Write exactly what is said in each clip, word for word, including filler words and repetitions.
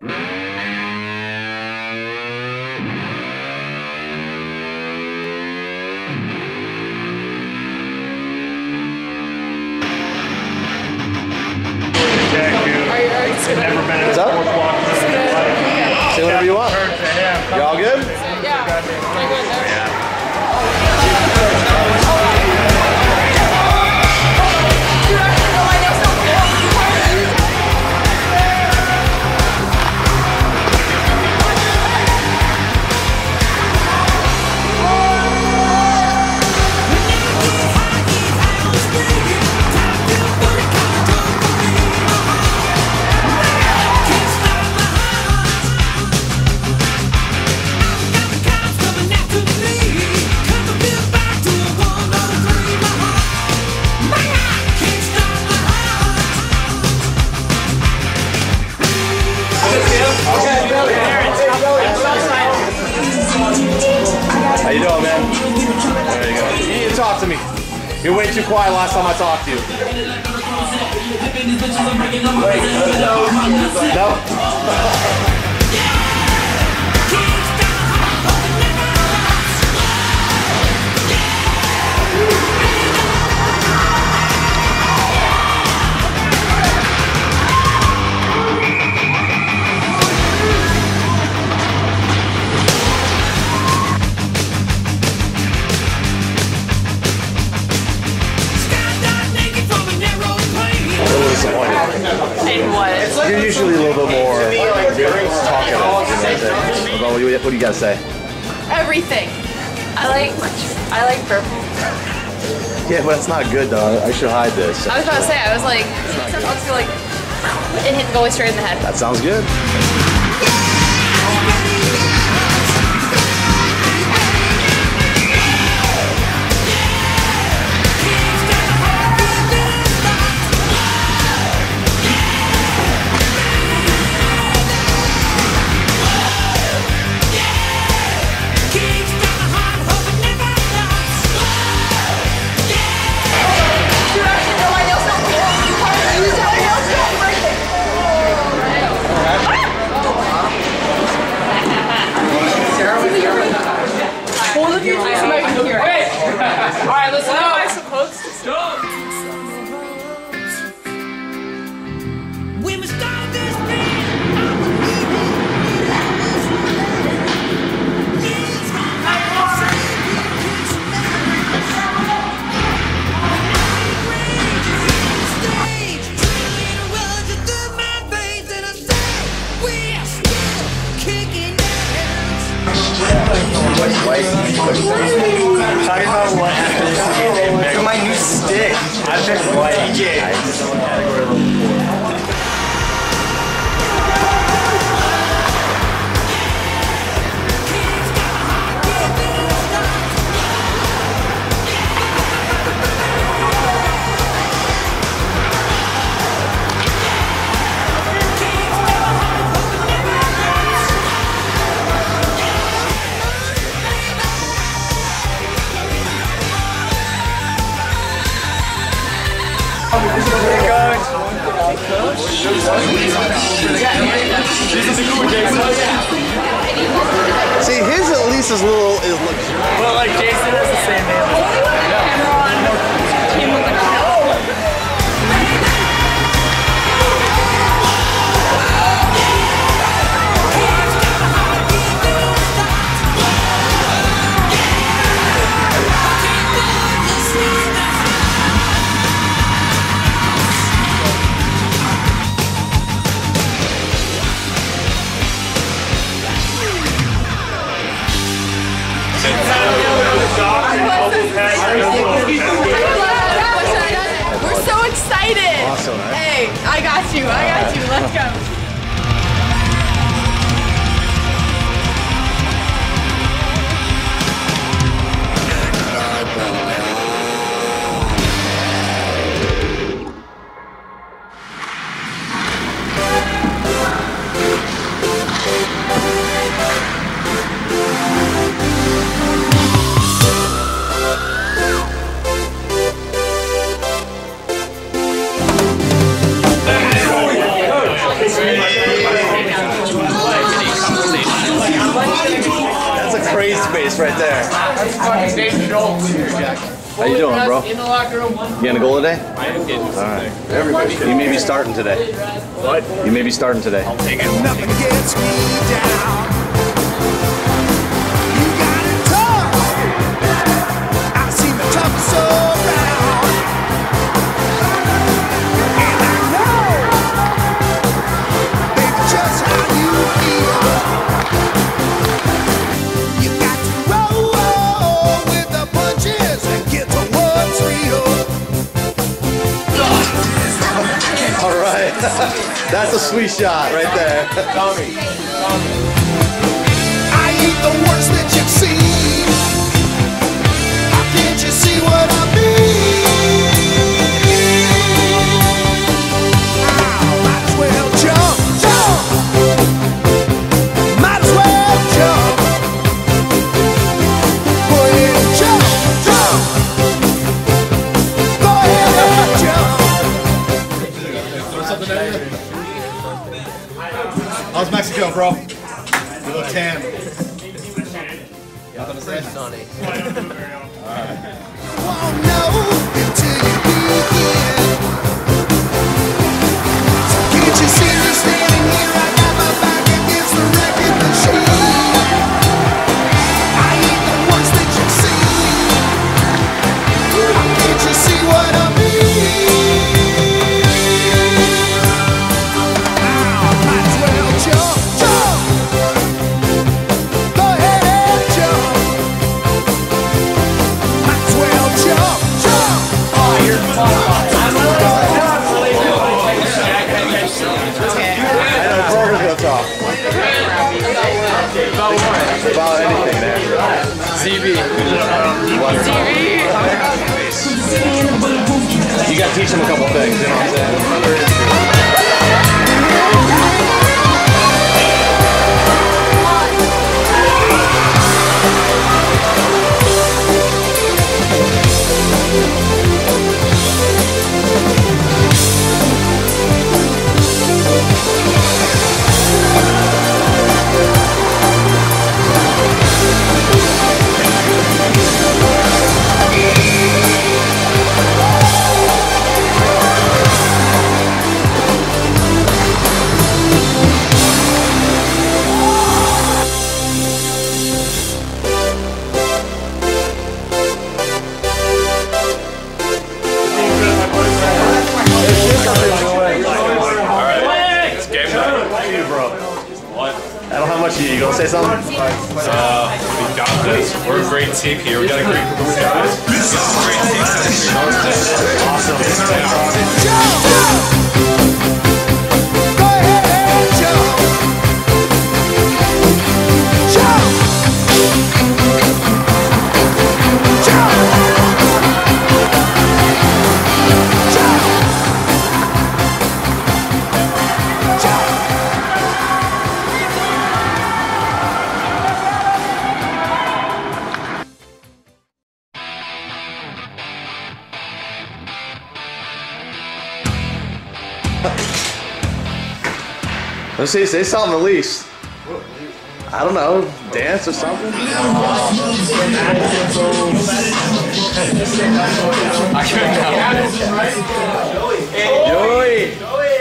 What's up? Say whatever you want. You all good? Yeah. How you doing, man? There you go. You need to talk to me. You're way too quiet last time I talked to you. Wait, no? And what? You're usually a little bit more talkative. You know, what, do you, what do you guys say? Everything. I like I like purple. Yeah, but it's not good though. I should hide this. I was about to say, I was like, I'll just go like, and hit the goalie straight in the head. That sounds good. Alright, listen. How am I supposed to stop? We must stop this thing. Talking about what happens to my new stick. I've been white. Yeah. See, his at least is a little is luxurious. Well, like Jason has the same name. We're so excited! Awesome, right? Hey, I got you, I got you, let's go. face right there. That's fucking Dave Schultz. How you doing, bro? In the locker room. You gonna go today? I am getting All right. Everybody. You may be starting today. What? You may be starting today. I'll take it. Nothing gets me down. You got it tough. I've seen the toughest around. And I know, baby, just how you feel. You got to roll with the punches and get to what's real. All right. That's a sweet shot right there. Tommy. Tommy. I ain't the worst that you've seen. How can't you see what I mean? Might as well jump, jump. Might as well jump. Go ahead and jump, jump. Go ahead and jump. How's Mexico, bro? You look tan. Nothing to say? Won't know until you begin. So can't you see me standing here? I got my back against the wrecking machine. I ain't the worst that you've seen. Can't you see what I mean? Might as well jump, jump. Go ahead and jump. Might as well jump, jump. Oh, you're I know Kroger's gonna talk. About what? About anything there. Z B. You gotta teach them a couple things, you know what I'm saying? I don't know how much you, you gonna say something? Uh, we got this. We're a great team here. We got a great group of guys. We got a great team. Awesome. Jump, jump. Go ahead and jump. Jump. Jump. Jump. Jump. Let's see, say something at least. I don't know, dance or something? Joey!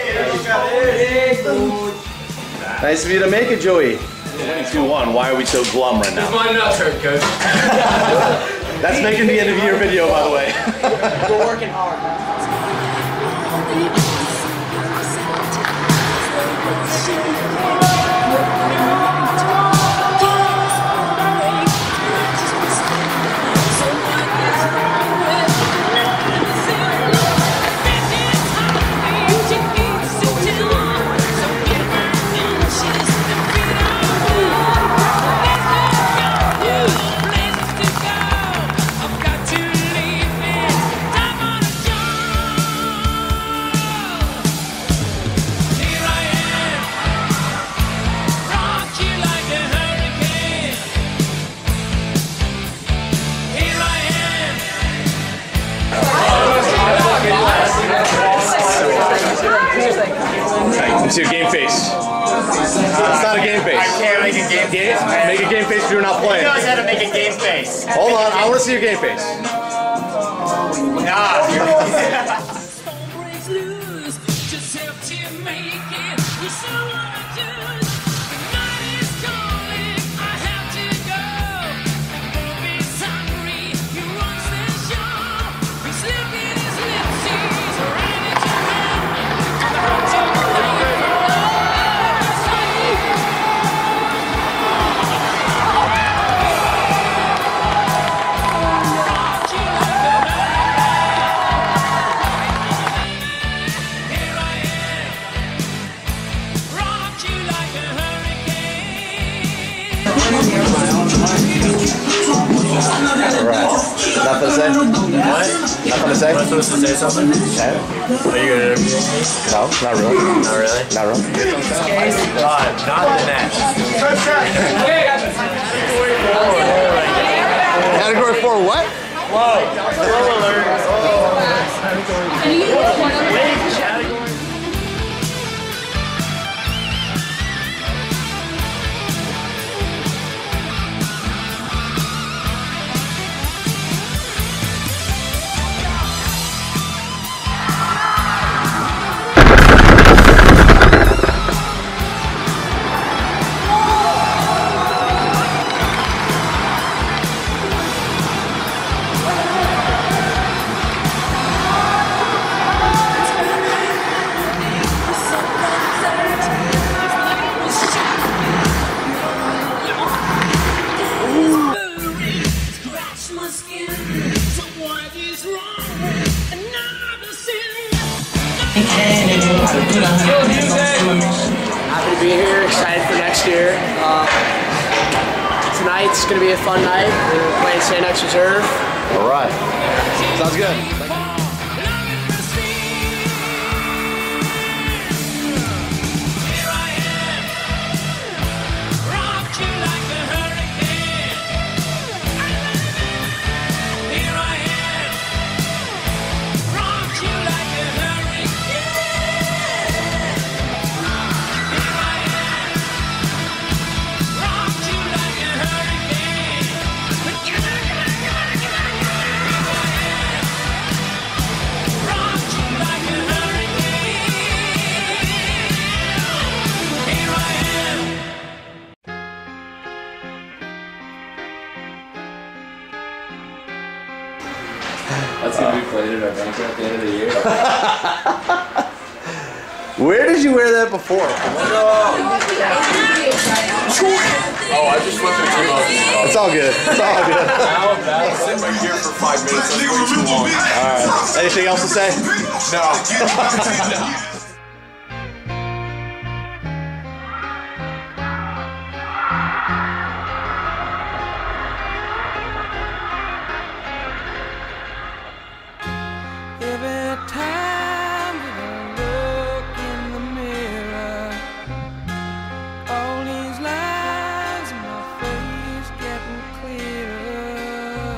Nice of you to make it, Joey. two one, why are we so glum right now? My nuts hurt, coach. That's making the end of your video, by the way. We're working hard. Let's see your game face. It's not a game I face. can't make a game Game, face, man. make a game face if you're not He playing. knows how to make a game face. Hold on, I want to see your game face. Nah. Alright. Nothing to say? What? Nothing to say? Am I supposed to say something? Okay. Are you gonna interview me? No, not really. Not really? Not really. God, not the net. Category four what? Whoa. Slow alert. Can you use one of them? Wait, category. Happy to be here, excited for next year. Uh, tonight's going to be a fun night. We're playing Saint X Reserve. Alright. Sounds good. That's gonna be played at our banquet at the end of the year. Where did you wear that before? Oh, I just went through two months. It's all good. It's all good. Now I'm back. Sit right here for five minutes. That's way too long. Alright. Anything else to say? No. Every time that I look in the mirror, all these lines in my face getting clearer.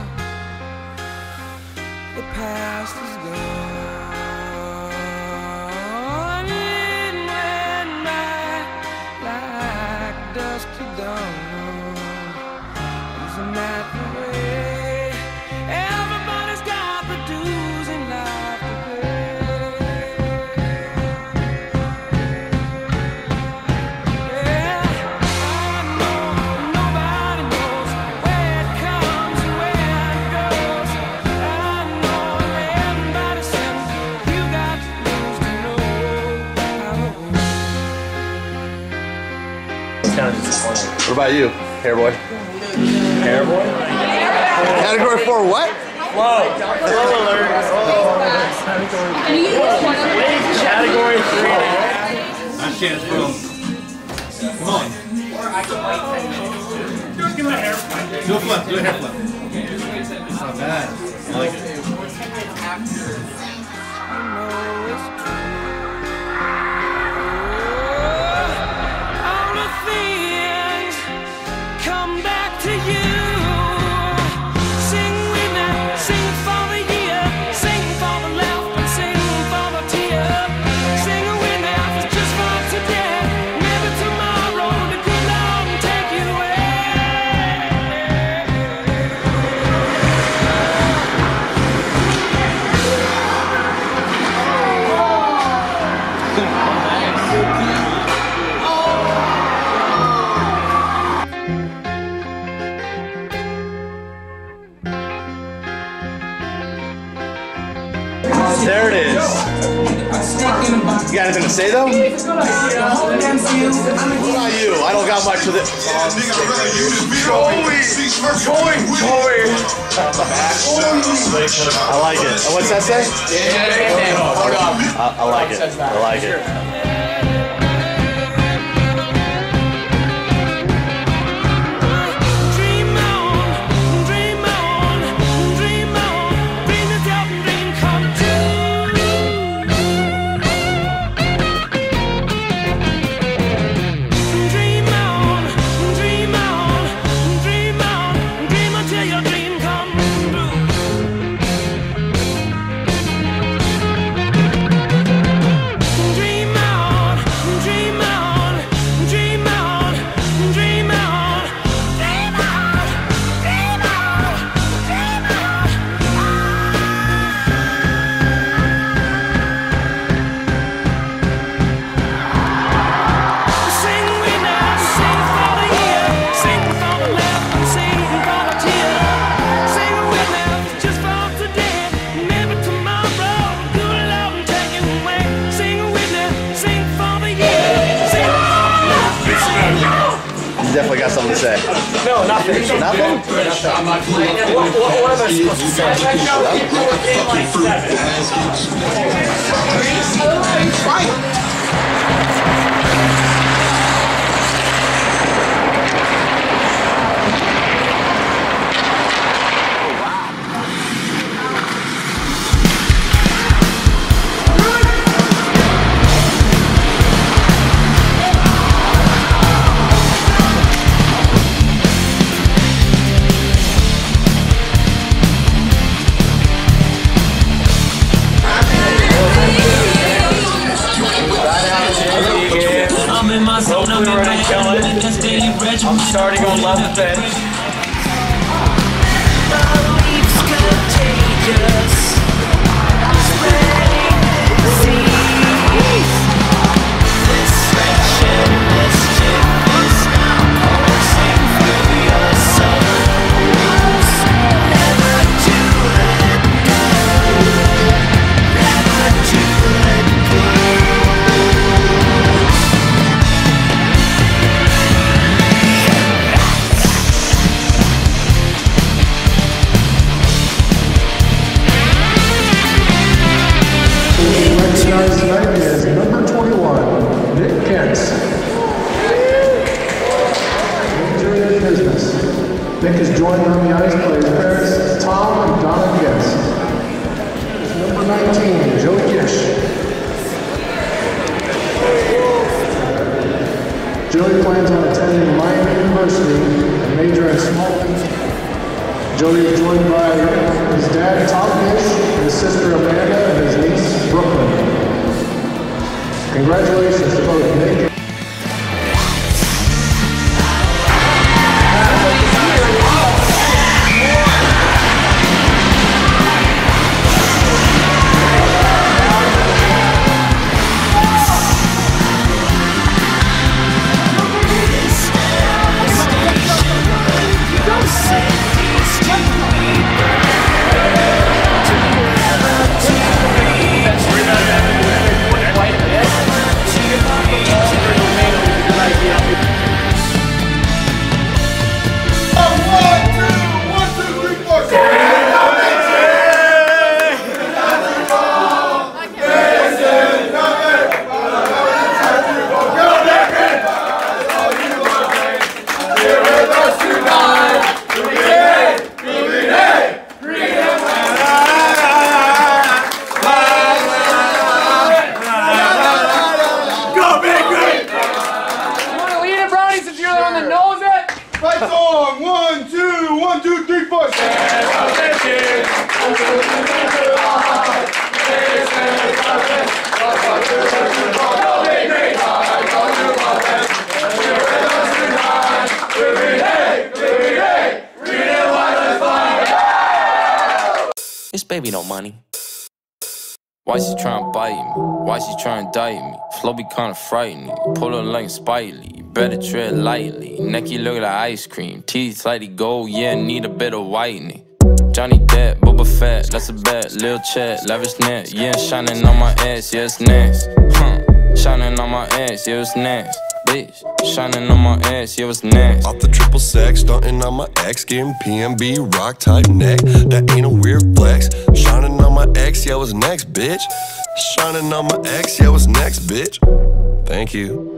The past is gone, it went by like dust to dawn. Isn't that the way? Everybody's got the dues in life to pay. Yeah, I know nobody knows where it comes and where it goes. I know everybody says you got to lose to know how it goes. It's kind of disappointing. What about you, Hairboy? Hairboy? Category four what? Whoa. Slow alert. Can you use one of them? Wait, category three. Nice chance, bro. Come on. Do a flip. Do a hair flip. It's not bad. I like it. All the things come back to you. Sing with me, sing for the year, sing for the laugh and sing for the tear. Sing with me, it's just for today, maybe tomorrow. gonna say though? What about you? I don't got much of it. Joey! Joey! Joey! I like it. And what's that say? I, I like it. I like it. Definitely got something to say. No, nothing. Nothing? What, what, what am I supposed to say? I'm starting on level bench. Tonight is number twenty-one, Nick Kent. Major in business. Nick is joined on the ice by his parents, Tom and Donna Guest. Number nineteen, Joe Gish. Joey plans on attending Miami University and major in small business. Joey is joined by his dad, Tom Gish, his sister Amanda, and his niece, Brooklyn. Congratulations to both Nick. This baby no money. Why she tryna bite me? Why she tryna diet me? Flow be kinda frightening. Pull her like Spiley. Better tread lightly. Necky look like ice cream. Teeth like the gold. Yeah, need a bit of whitening. Johnny Depp, Boba Fett, that's a bet. Lil Chet, lavish net. Yeah, shining on my ass. Yeah, it's nasty. Huh. Shining on my ass, yeah, it's nasty. Bitch, shining on my ass, yeah, it's nasty. Off the triple sex, stunting on my ex, getting P M B, rock type neck. That ain't a weird flex. Shining on my ex, yeah, what's next, bitch? Shining on my ex, yeah, what's next, bitch? Thank you.